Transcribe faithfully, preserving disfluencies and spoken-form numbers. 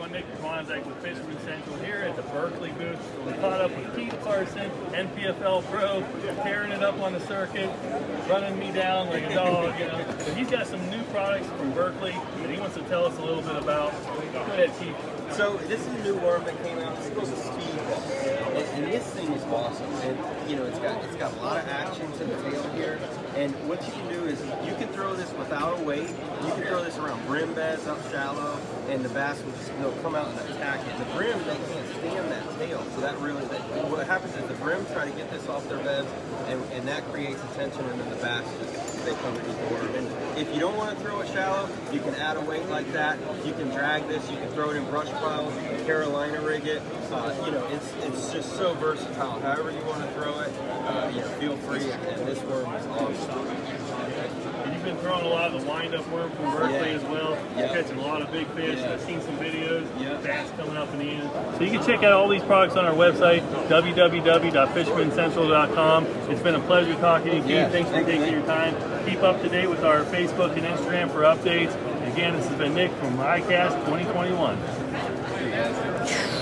everyone, Nick Klonzak with Fisherman Central here at the Berkeley booth. We caught up with Keith Carson, N P F L pro, tearing it up on the circuit, running me down like a dog, you know. But he's got some new products from Berkeley that he wants to tell us a little bit about. Go ahead, Keith. So this is a new worm that came out. It's called the Speedball, and, and this thing is awesome. And you know, it's got it's got a lot of action to the tail here. And what you can do is you can throw this without a weight. You can throw this around brim beds up shallow, and the bass will just they'll come out and attack it. The brim, they can't stand that tail, so that really that, what happens is the brim try to get this off their beds, and, and that creates a tension, and then the bass just they come and eat the worm. And if you don't want to throw it shallow, you can add a weight like that. You can drag this. You can throw it in brush piles. You can Carolina rig it. Uh, you know, it's it's just so versatile. However you want to throw it, uh, you know, feel free. And, and this worm is awesome. And you've been throwing a lot of the wind-up worm from Berkeley Yeah. as well. Yeah. You're catching a lot of big fish. Yeah. I've seen some videos. Yeah. Bass coming up in the end. So you can check out all these products on our website, w w w dot fisherman central dot com. It's been a pleasure talking to you, Keith. Yeah. Thanks for Thank you, taking your time. Keep up to date with our Facebook and Instagram for updates. Again, this has been Nick from iCast twenty twenty-one.